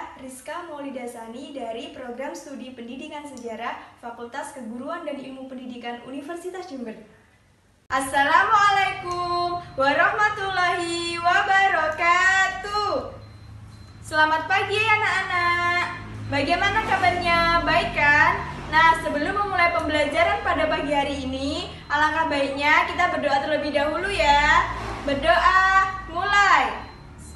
saya Rizka Maulidasani dari Program Studi Pendidikan Sejarah Fakultas Keguruan dan Ilmu Pendidikan Universitas Jember. Assalamualaikum warahmatullahi wabarakatuh. Selamat pagi anak-anak. Bagaimana kabarnya? Baik kan? Nah, sebelum memulai pembelajaran pada pagi hari ini, alangkah baiknya kita berdoa terlebih dahulu ya. Berdoa, mulai.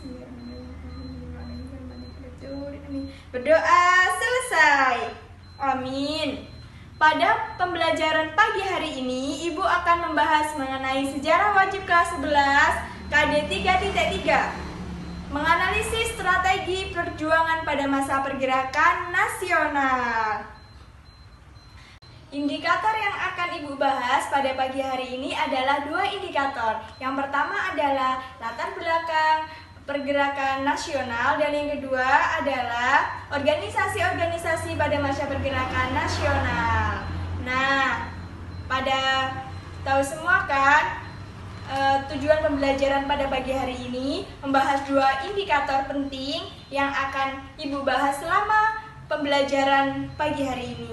Berdoa selesai. Amin. Pada pembelajaran pagi hari ini, Ibu akan membahas mengenai sejarah wajib kelas 11 KD 3.3. Menganalisis strategi perjuangan pada masa pergerakan nasional. Indikator yang akan Ibu bahas pada pagi hari ini adalah dua indikator. Yang pertama adalah latar belakang pergerakan nasional dan yang kedua adalah organisasi-organisasi pada masa pergerakan nasional. Nah, tahu semua kan tujuan pembelajaran pada pagi hari ini membahas dua indikator penting yang akan Ibu bahas selama pembelajaran pagi hari ini.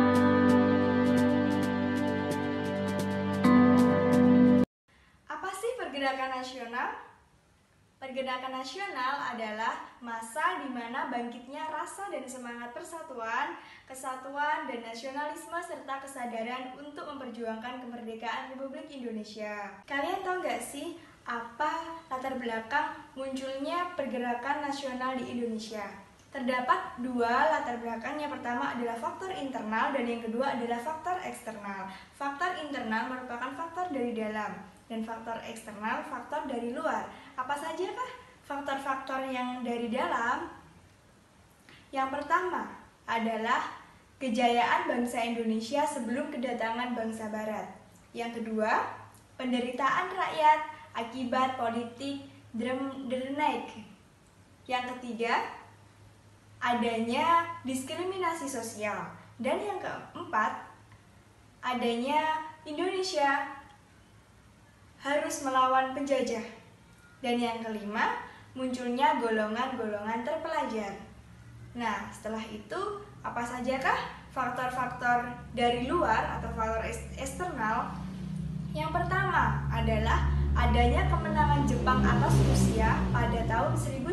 Apa sih pergerakan nasional? Pergerakan nasional adalah masa di mana bangkitnya rasa dan semangat persatuan, kesatuan, dan nasionalisme serta kesadaran untuk memperjuangkan kemerdekaan Republik Indonesia. Kalian tahu gak sih apa latar belakang munculnya pergerakan nasional di Indonesia? Terdapat dua latar belakang. Yang pertama adalah faktor internal dan yang kedua adalah faktor eksternal. Faktor internal merupakan faktor dari dalam dan faktor eksternal faktor dari luar. Apa sajakah faktor-faktor yang dari dalam? Yang pertama adalah kejayaan bangsa Indonesia sebelum kedatangan bangsa Barat. Yang kedua, penderitaan rakyat akibat politik dernaik. Yang ketiga, adanya diskriminasi sosial. Dan yang keempat, adanya Indonesia harus melawan penjajah. Dan yang kelima, munculnya golongan-golongan terpelajar. Nah, setelah itu, apa sajakah faktor-faktor dari luar atau faktor eksternal? Yang pertama adalah adanya kemenangan Jepang atas Rusia pada tahun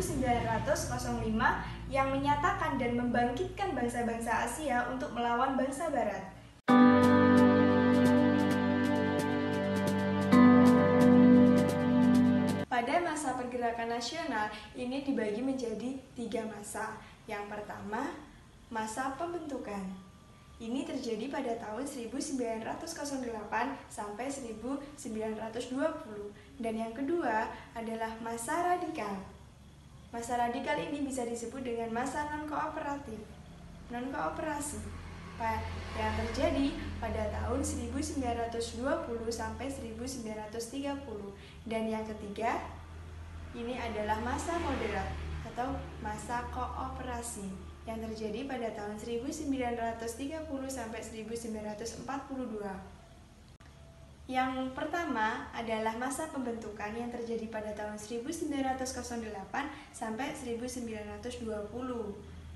1905 yang menyatakan dan membangkitkan bangsa-bangsa Asia untuk melawan bangsa Barat. Pada masa pergerakan nasional, ini dibagi menjadi 3 masa. Yang pertama, masa pembentukan. Ini terjadi pada tahun 1908 sampai 1920. Dan yang kedua adalah masa radikal. Masa radikal ini bisa disebut dengan masa non-kooperasi. Yang terjadi pada tahun 1920 sampai 1930. Dan yang ketiga, ini adalah masa moderat atau masa kooperasi yang terjadi pada tahun 1930 sampai 1942. Yang pertama adalah masa pembentukan yang terjadi pada tahun 1908 sampai 1920.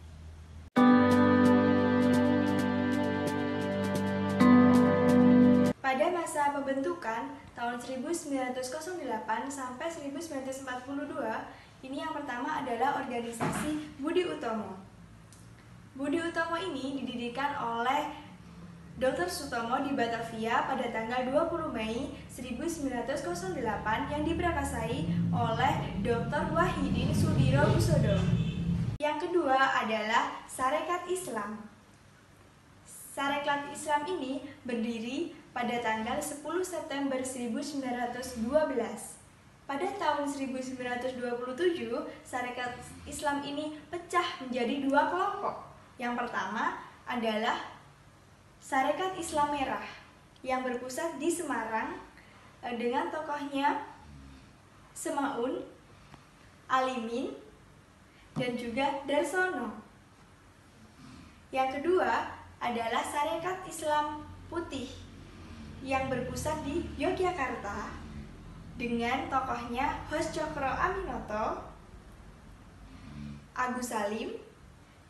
Pada masa pembentukan tahun 1908 sampai 1942, ini yang pertama adalah organisasi Budi Utomo. Budi Utomo ini didirikan oleh Dr. Sutomo di Batavia pada tanggal 20 Mei 1908 yang diprakarsai oleh Dr. Wahidin Sudirohusodo. Yang kedua adalah Sarekat Islam. Sarekat Islam ini berdiri pada tanggal 10 September 1912. Pada tahun 1927, Sarekat Islam ini pecah menjadi 2 kelompok. Yang pertama adalah Sarekat Islam Merah yang berpusat di Semarang dengan tokohnya Semaun, Alimin, dan juga Darsono. Yang kedua adalah Sarekat Islam Putih yang berpusat di Yogyakarta dengan tokohnya Hos Cokro Aminoto, Agus Salim,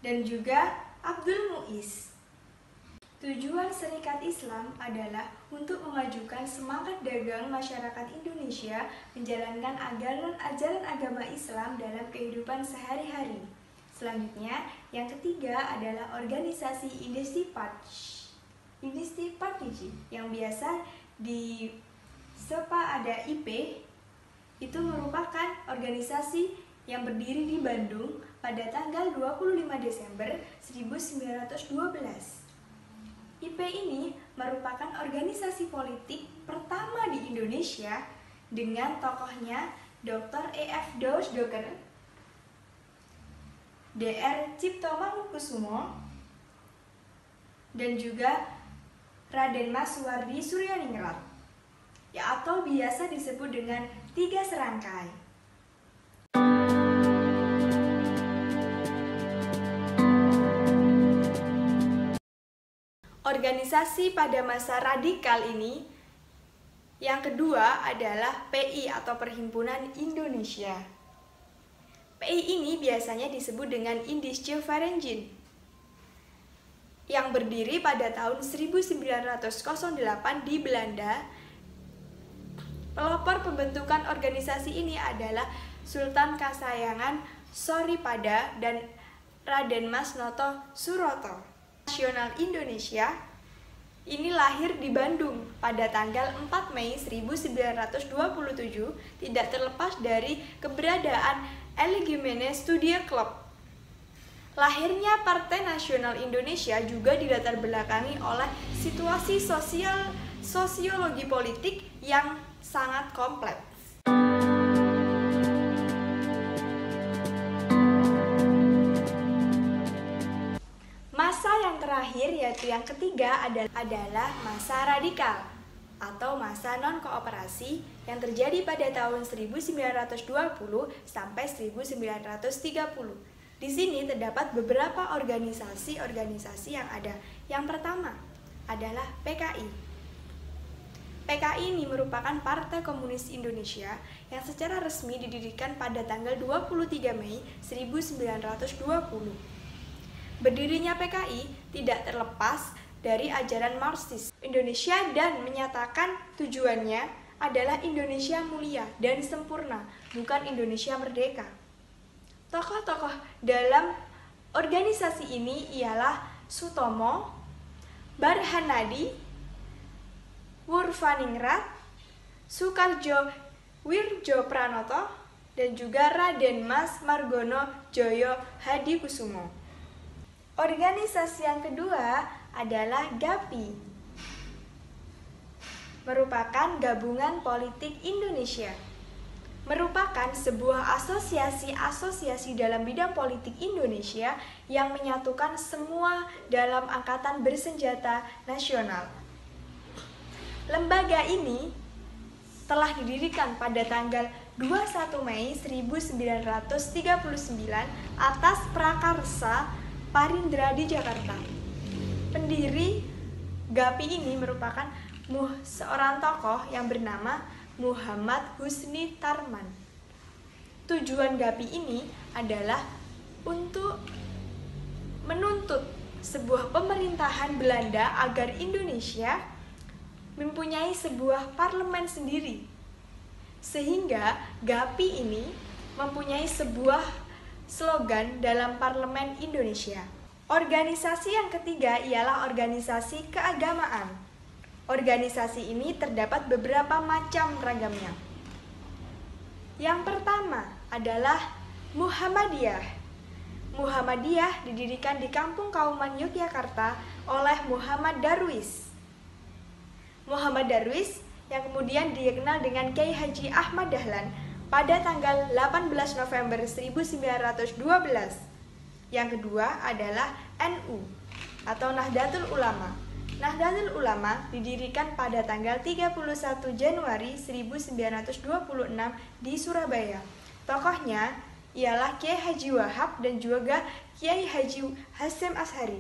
dan juga Abdul Muiz. Tujuan Serikat Islam adalah untuk memajukan semangat dagang masyarakat Indonesia menjalankan ajaran agama Islam dalam kehidupan sehari-hari. Selanjutnya, yang ketiga adalah organisasi Industri Partiji yang biasa disapa ada IP. Itu merupakan organisasi yang berdiri di Bandung pada tanggal 25 Desember 1912. IP ini merupakan organisasi politik pertama di Indonesia dengan tokohnya Dr. E.F. Dausdoker, Dr. Cipto Mangunkusumo, dan juga Raden Mas Suwardi Suryaningrat, ya atau biasa disebut dengan Tiga Serangkai. Organisasi pada masa radikal ini yang kedua adalah PI atau Perhimpunan Indonesia. PI ini biasanya disebut dengan Indische Vereniging yang berdiri pada tahun 1908 di Belanda. Pelopor pembentukan organisasi ini adalah Sultan Kasayangan Soripada dan Raden Mas Noto Suroto. Nasional Indonesia ini lahir di Bandung pada tanggal 4 Mei 1927, tidak terlepas dari keberadaan Elegimene Studia Club. Lahirnya Partai Nasional Indonesia juga dilatar belakangi oleh situasi sosiologi politik yang sangat kompleks. Masa yang terakhir yaitu yang ketiga adalah masa radikal atau masa non-kooperasi yang terjadi pada tahun 1920 sampai 1930. Di sini terdapat beberapa organisasi yang ada. Yang pertama adalah PKI. PKI ini merupakan Partai Komunis Indonesia yang secara resmi didirikan pada tanggal 23 Mei 1920. Berdirinya PKI tidak terlepas dari ajaran Marxis Indonesia dan menyatakan tujuannya adalah Indonesia mulia dan sempurna, bukan Indonesia merdeka. Tokoh-tokoh dalam organisasi ini ialah Sutomo, Barhanadi, Wurfaningrat, Soekarjo Wirjopranoto, dan juga Raden Mas Margono Joyo Hadikusumo. Organisasi yang kedua adalah GAPI, merupakan Gabungan Politik Indonesia, merupakan sebuah asosiasi dalam bidang politik Indonesia yang menyatukan semua dalam angkatan bersenjata nasional. Lembaga ini telah didirikan pada tanggal 21 Mei 1939 atas prakarsa Parindra di Jakarta. Pendiri GAPI ini merupakan seorang tokoh yang bernama Muhammad Husni Tarman. Tujuan GAPI ini adalah untuk menuntut sebuah pemerintahan Belanda agar Indonesia mempunyai sebuah parlemen sendiri. Sehingga GAPI ini mempunyai sebuah slogan dalam Parlemen Indonesia. Organisasi yang ketiga ialah organisasi keagamaan. Organisasi ini terdapat beberapa macam ragamnya. Yang pertama adalah Muhammadiyah. Muhammadiyah didirikan di Kampung Kauman Yogyakarta oleh Muhammad Darwis. Muhammad Darwis yang kemudian dikenal dengan Kiai Haji Ahmad Dahlan pada tanggal 18 November 1912. Yang kedua adalah NU atau Nahdlatul Ulama. Nahdlatul Ulama didirikan pada tanggal 31 Januari 1926 di Surabaya. Tokohnya ialah Kiai Haji Wahab dan juga Kiai Haji Hasyim Asy'ari.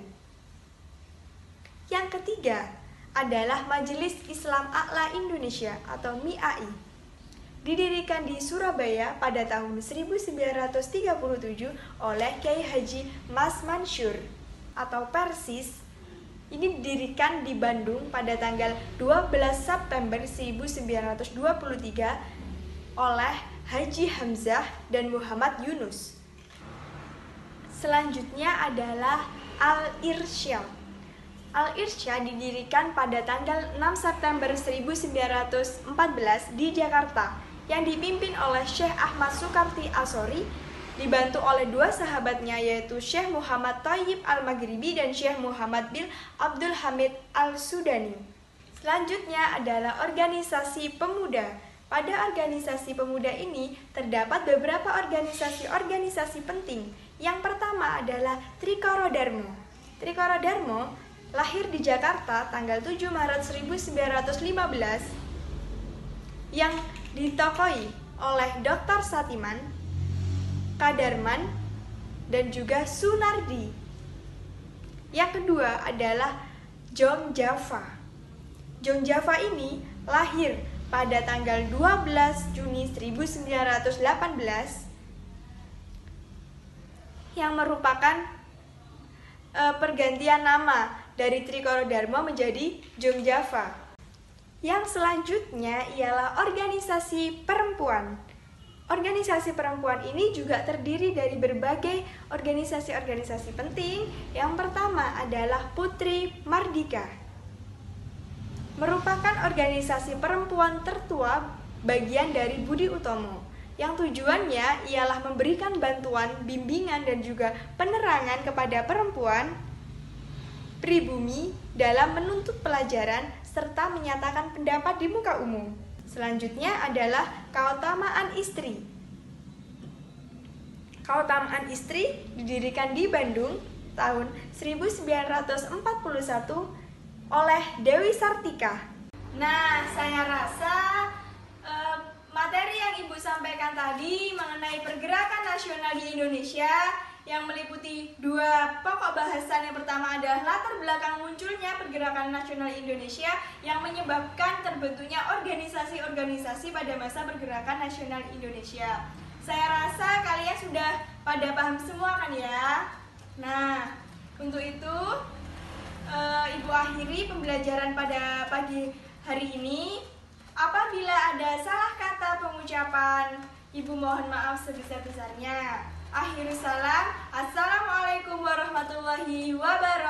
Yang ketiga adalah Majelis Islam A'la Indonesia atau MIAI. didirikan di Surabaya pada tahun 1937 oleh Kiai Haji Mas Mansur atau Persis. Ini didirikan di Bandung pada tanggal 12 September 1923 oleh Haji Hamzah dan Muhammad Yunus. Selanjutnya adalah Al-Irsyad. Al-Irsyad didirikan pada tanggal 6 September 1914 di Jakarta yang dipimpin oleh Syekh Ahmad Sukarti Asori, dibantu oleh dua sahabatnya yaitu Syekh Muhammad Thayyib Al-Maghribi dan Syekh Muhammad bin Abdul Hamid Al-Sudani. Selanjutnya adalah organisasi pemuda. Pada organisasi pemuda ini terdapat beberapa organisasi penting. Yang pertama adalah Trikoro Darmo. Trikoro Darmo lahir di Jakarta tanggal 7 Maret 1915 yang ditokoi oleh Dr. Satiman, Kadarman, dan juga Sunardi. Yang kedua adalah Jong Java. Jong Java ini lahir pada tanggal 12 Juni 1918 yang merupakan pergantian nama dari Trikoro Darmo menjadi Jong Java. Yang selanjutnya ialah organisasi perempuan. Organisasi perempuan ini juga terdiri dari berbagai organisasi penting. Yang pertama adalah Putri Mardika. Merupakan organisasi perempuan tertua bagian dari Budi Utomo, yang tujuannya ialah memberikan bantuan, bimbingan, dan juga penerangan kepada perempuan pribumi dalam menuntut pelajaran serta menyatakan pendapat di muka umum. Selanjutnya adalah Keutamaan Istri. Keutamaan Istri didirikan di Bandung tahun 1941 oleh Dewi Sartika. Nah, saya rasa materi yang Ibu sampaikan tadi mengenai pergerakan nasional di Indonesia yang meliputi dua pokok bahasan. Yang pertama adalah latar belakang munculnya pergerakan nasional Indonesia yang menyebabkan terbentuknya organisasi-organisasi pada masa pergerakan nasional Indonesia. Saya rasa kalian sudah pada paham semua kan ya? Nah, untuk itu Ibu akhiri pembelajaran pada pagi hari ini. Apabila ada salah kata pengucapan, Ibu mohon maaf sebesar-besarnya. Akhirul salam. Assalamualaikum warahmatullahi wabarakatuh.